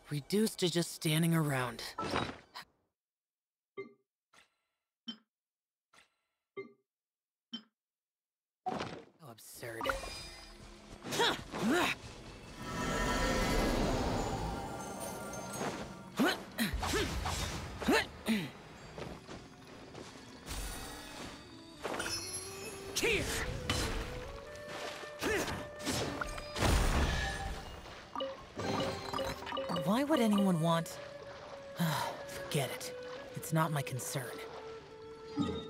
Reduced to just standing around. How absurd. Here! Why would anyone want... Forget it. It's not my concern.